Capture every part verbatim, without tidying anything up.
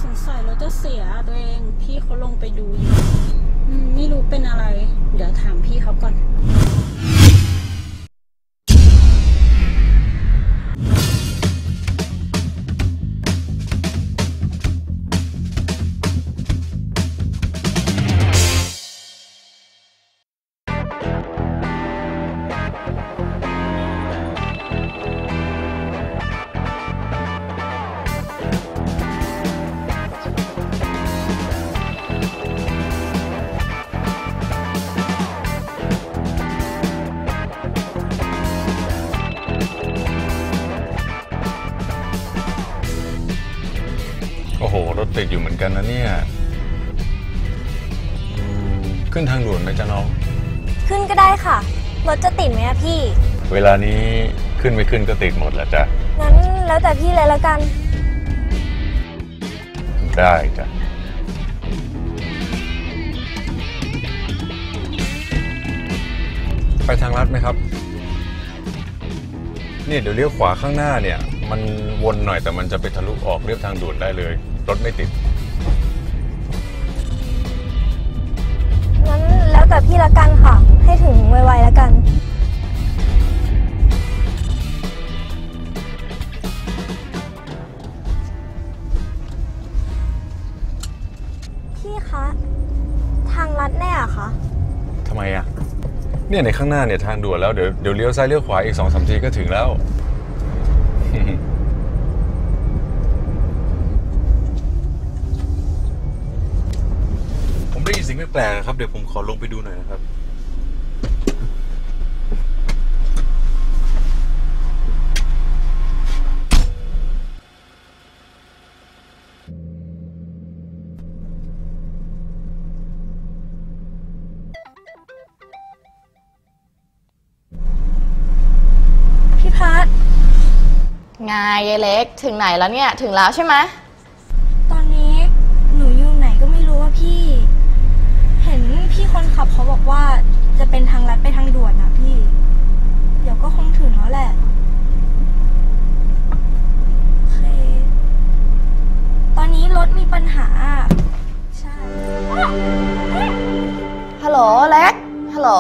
งสัยรถจะเสียตัวเองพี่เขาลงไปดูอยู่ไม่รู้เป็นอะไรเดี๋ยวถามพี่เขาก่อนโอ้โหรถติดอยู่เหมือนกันนะเนี่ยขึ้นทางด่วนไหมจ๊ะน้องขึ้นก็ได้ค่ะรถจะติดไหมอะพี่เวลานี้ขึ้นไม่ขึ้นก็ติดหมดแหละจ้ะงั้นแล้วแต่พี่เลยละกันได้จ้ะไปทางลัดไหมครับเนี่ยเดี๋ยวเลี้ยวขวาข้างหน้าเนี่ยมันวนหน่อยแต่มันจะไปทะลุออกเรียบทางด่วนได้เลยรถไม่ติดงั้นแล้วแต่พี่ละกันค่ะให้ถึงไวๆละกันพี่คะทางลัดแน่อะคะทำไมอะเนี่ยในข้างหน้าเนี่ยทางด่วนแล้วเดี๋ยวเดี๋ยวเลี้ยวซ้ายเลี้ยวขวาอีกสองสามทีก็ถึงแล้วผมได้ยินเสียงแปลกๆครับเดี๋ยวผมขอลงไปดูหน่อยนะครับไงยายเล็กถึงไหนแล้วเนี่ยถึงแล้วใช่ไหมตอนนี้หนูอยู่ไหนก็ไม่รู้ว่าพี่เห็นพี่คนขับเขาบอกว่าจะเป็นทางลัดไปทางด่วนนะพี่เดี๋ยวก็คงถึงแล้วแหละโอเคตอนนี้รถมีปัญหาใช่ฮัลโหลเล็กฮัลโหล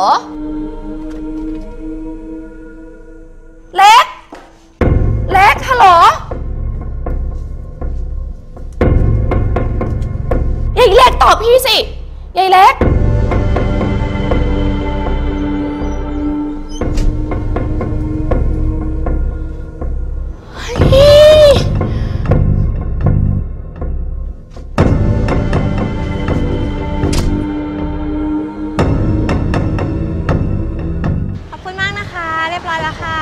เล็กเล็กฮัลโหลยายเล็กตอบพี่สิยายเล็กขอบคุณมากนะคะเรียบร้อยแล้วค่ะ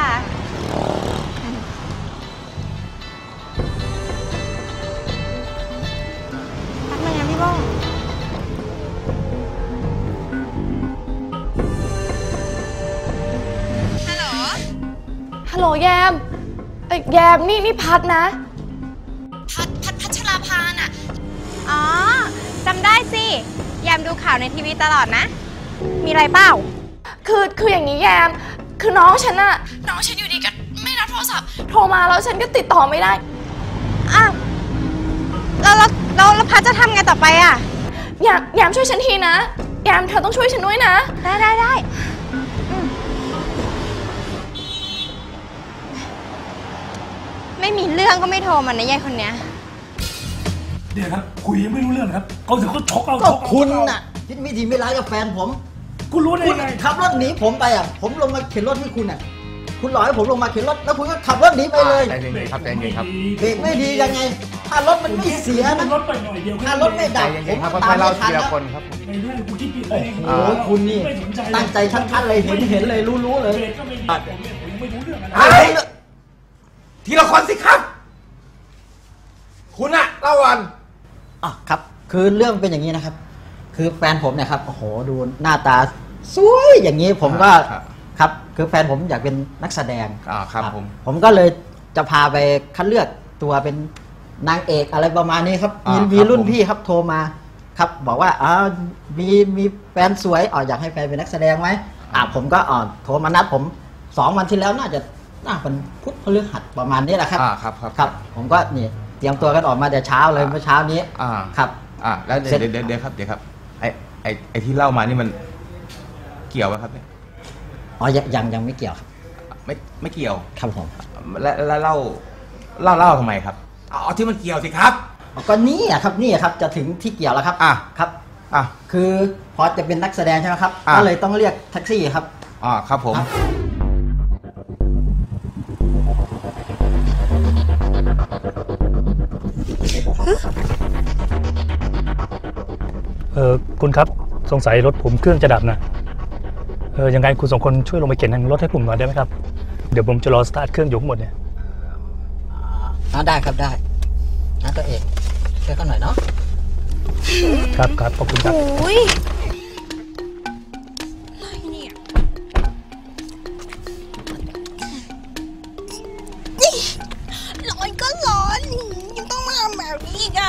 ฮัลโหลแยมเอ้ยแยมนี่นี่พัดนะพัดพัดพัชราภาน่ะอ๋อจำได้สิแยมดูข่าวในทีวีตลอดนะมีอะไรเปล่าคือคืออย่างนี้แยมคือน้องฉันน่ะน้องฉันอยู่ดีก็ไม่รับโทรศัพท์โทรมาแล้วฉันก็ติดต่อไม่ได้อ้าวแล้วแล้วแล้วพัดจะทำไงต่อไปอ่ะแยมแยมช่วยฉันทีนะแยมเธอต้องช่วยฉันด้วยนะได้ได้ได้ไม่มีเรื่องก็ไม่โทรมันนะยายคนเนี้ยเดี๋ยวครับคุยยังไม่รู้เรื่องครับเขาถึงก็ช็อกเราก็คุณน่ะคิดไม่ดีไม่ร้ายกับแฟนผมคุณรู้ได้ไงขับรถหนีผมไปอ่ะผมลงมาเข็นรถให้คุณอ่ะคุณหลอกให้ผมลงมาเข็นรถแล้วคุณก็ขับรถหนีไปเลยใจเย็นๆครับใจเย็นๆครับเบรกไม่ดียังไงถ้ารถมันไม่เสียนะรถไปหน่อยเดียวถ้ารถไม่ดับผมก็ตามไม่ทันแล้วคนครับไม่ได้คุณคิดผิดเองโอ้โหคุณนี่ตั้งใจชัดๆเลยเห็นเห็นเลยรู้ๆเลยไม่รู้เรื่องอะไรทีละคนสิครับคุณอะเล่าวันอ๋อครับคือเรื่องเป็นอย่างนี้นะครับคือแฟนผมเนี่ยครับโอ้โหดูหน้าตาสวยอย่างนี้ผมก็ครับคือแฟนผมอยากเป็นนักแสดงอ่าครับผมผมก็เลยจะพาไปคัดเลือกตัวเป็นนางเอกอะไรประมาณนี้ครับมีมีรุ่นพี่ครับโทรมาครับบอกว่าอ๋อมีมีแฟนสวยอ๋ออยากให้แฟนเป็นนักแสดงไหมอ่าผมก็อ๋อโทรมานัดผมสองวันที่แล้วน่าจะน่าเป็นพุธพฤหัสประมาณนี้แหละครับอ่าครับครับครับผมก็นี่เตรียมตัวกันออกมาแต่เช้าเลยเมื่อเช้านี้อ่าครับอ่าแล้วเดี๋เสร็ยวจเดี๋ยวเดี๋ยวครับเดี๋ยวครับไอไอไอที่เล่ามานี่มันเกี่ยวไหมครับเนี่ยอ๋อยังยังยังไม่เกี่ยวครับไม่ไม่เกี่ยวครับผมแล้วแล้วเล่าเล่าเล่าทำไมครับอ๋อที่มันเกี่ยวสิครับอ๋อก็นี่อะครับนี่อะครับจะถึงที่เกี่ยวแล้วครับอ่ะครับอ่ะคือพอจะเป็นนักแสดงใช่ไหมครับอ่ะก็เลยต้องเรียกแท็กซี่ครับอ่าครับผมเออคุณครับสงสัยรถผมเครื่องจะดับนะเออยังไงคุณสองคนช่วยลงไปเข็นรถให้ผมหน่อยได้ไหมครับเดี๋ยวผมจะรอสตาร์ทเครื่องอยู่ข้างบนเนี่ยอ่าได้ครับได้นะตัวเอกช่วยกันหน่อยเนาะครับครับขอบคุณครับโอ้ยอะไรเนี่ยร้อนก็ร้อนยังต้องมาทำแบบนี้อีกอ่ะ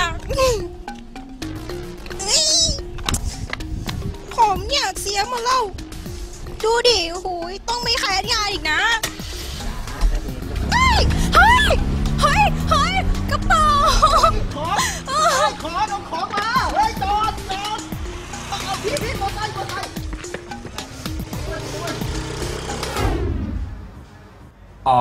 เฮ้ยผมอยากเสียมาเล่าดูดิโอ้โหต้องไม่แคร์งานอีกนะเฮ้ยเฮ้ยเฮ้ยเฮ้ยกระเป๋าของของเอาของมาเฮ้ยจอดจอดเอาพี่พี่มอไซค์มอไซค์อ๋อ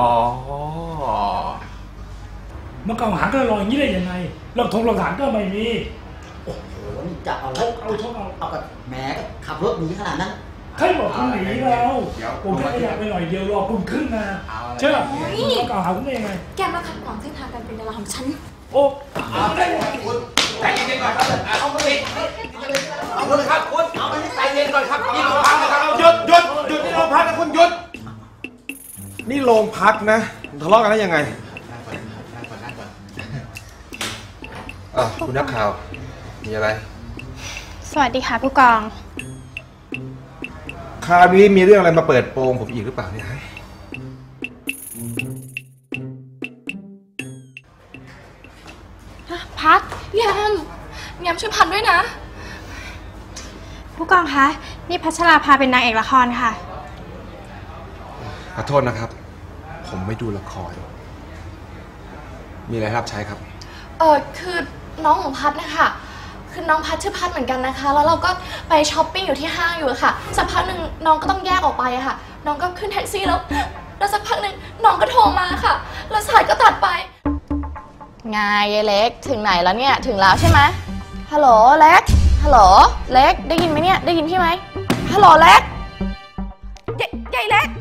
เมื่อก่อนหาก็ลอยอย่างนี้ได้ยังไงหลักฐานหลักฐานก็ไม่มีโอ้โหนี่จะเอาชกเอาชกเอาเอากับแหมขับรถหนีขนาดนั้นใครบอกคุณหนีเราผมแค่ขยับไปหน่อยเดียวรอคุณขึ้นนะเชื่อคุณมากล่าวหาผมได้ยังไงแกมาขัดขวางเส้นทางการเป็นดาราของฉันโอ้ใจเย็นก่อนครับเอาไปเอาคุณครับคุณเอาไปใจเย็นก่อนครับนี่โรงพักนะครับหยุดหยุดหยุดนี่โรงพักนะคุณหยุดนี่โรงพักนะทะเลาะกันได้ยังไงอ่ะคุณนักข่าวมีอะไรสวัสดีค่ะผู้กองคราวนี้มีเรื่องอะไรมาเปิดโปงผมอีกหรือเปล่าเนี่ยพัดแยมแยมช่วยพัดด้วยนะผู้กองคะ นี่พัชราภาเป็นนางเอกละครค่ะขอโทษนะครับ ผมไม่ดูละคร มีอะไรรับใช้ครับเออคือน้องของพัดนะคะคือน้องพัดชื่อพัดเหมือนกันนะคะ แล้วเราก็ไปช้อปปิ้งอยู่ที่ห้างอยู่ค่ะสักพักหนึ่งน้องก็ต้องแยกออกไปอะค่ะ น้องก็ขึ้นแท็กซี่แล้วแล้วสักพักหนึ่งน้องก็โทรมาค่ะแล้วสายก็ตัดไปไงยายเล็กถึงไหนแล้วเนี่ยถึงแล้วใช่ไหมฮัลโหลเล็กฮัลโหลเล็กได้ยินไหมเนี่ยได้ยินพี่ไหมฮัลโหลเล็กยายยายเล็ก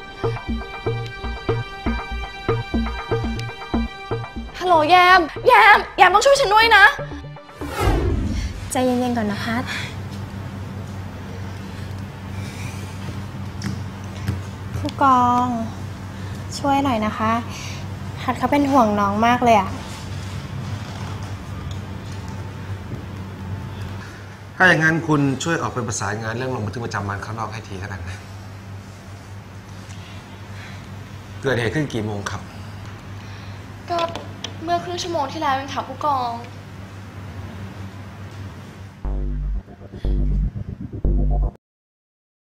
ฮัลโหลแยมแยมแยมต้องช่วยฉันด้วยนะใจเย็นๆก่อนนะพัดผู้กองช่วยหน่อยนะคะพัดเขาเป็นห่วงน้องมากเลยอะถ้าอย่างนั้นคุณช่วยออกไปประสานงานเรื่องลงบันทึกประจำวันข้างนอกให้ทีแล้วกันนะเกิดเหตุขึ้นกี่โมงครับก็เมื่อครึ่งชั่วโมงที่แล้วเองค่ะผู้กอง